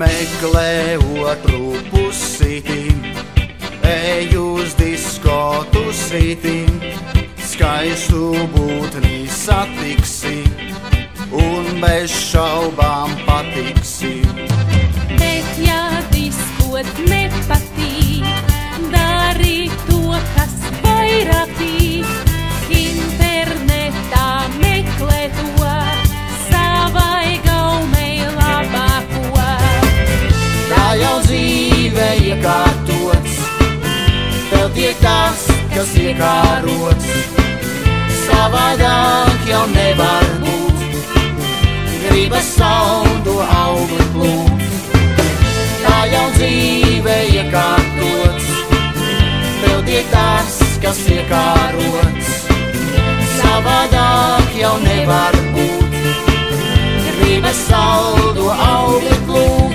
meklē otru pusīti, ej uz diskotu svīti, skaistu būtni satiksi un bez šaubām patiksi. Bet ja diskot nepatīk, dari to, kas vairāk tīk. Internetā meklē to, savai gaumei labāko. Tā jau dzīve iekārtots, tev tiek tas, kas iekārots. Savādāk jau nevar būt, gribas saldu augli plūt. Tā jau dzīve iekārtots, tev tiek tas, kas iekārots. Savādāk jau nevar būt, gribas saldu augli plūt.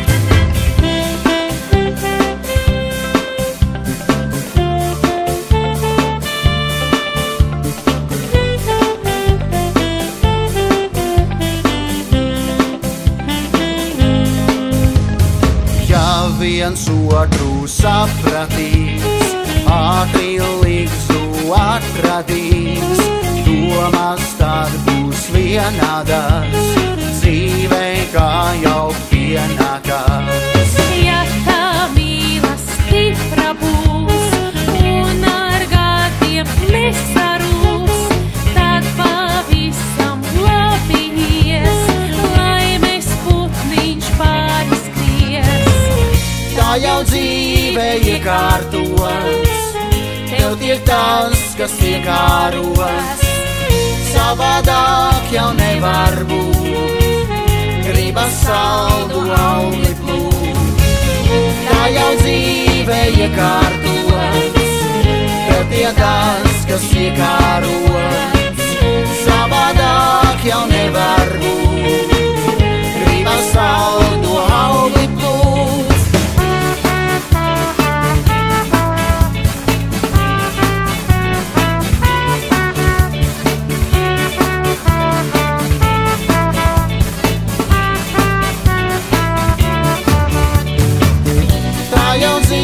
Ja viens otru sapratīs, ātri līgzu atradīs, domas tad būs vienādas, dzīvei kā jau pienākās. Ja tā mīlas stipra būs un ar gadiem nesarūs, tad pavisam labi ies, laimes putniņš pārskries. Tā jau dzīve iekārtots, tev tiek tas, kas iekārots. Savādāk jau nevar būt, gribas saldu augli plūt. Tā jau dzīve iekārtots, tev tiek tas, kas iekārots. Savādāk jau nevar būt, gribas saldu augli plūt.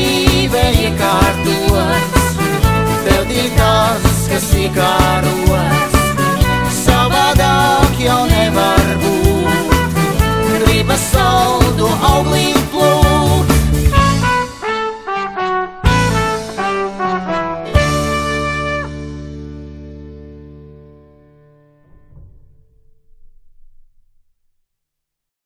Iekārtots, tev tiek tas, kas iekārots.